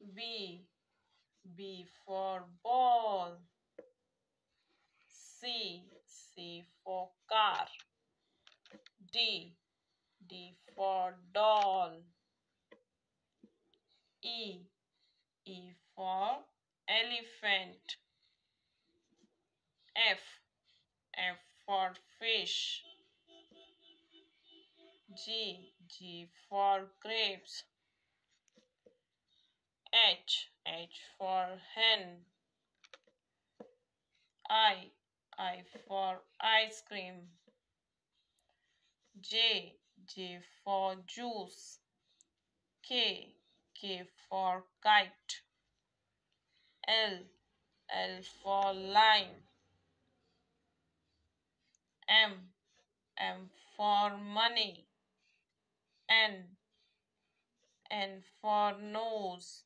B. B for ball. C. C for car. D. D for doll. E. E for elephant. F. F for fish. G. G for grapes. H. H for hen. I for ice cream. J. J for juice. K. K for kite. L. L for line. M. M for money. N. N for nose.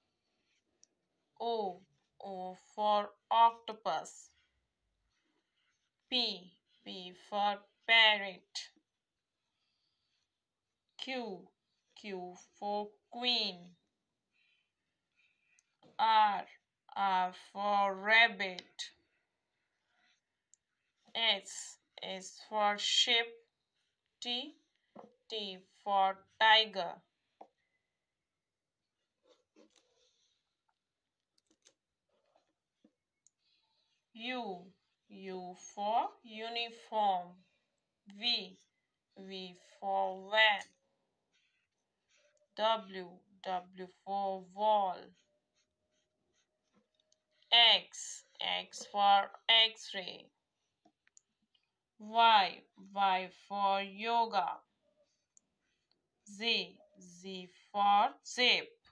O. O for octopus. P. P for parrot. Q. Q for queen. R. R for rabbit. S. S for sheep. T. T for tiger. U. U for uniform. V. V for van. W. W for wall. X. X for X-ray. Y. Y for yoga. Z. Z for zip.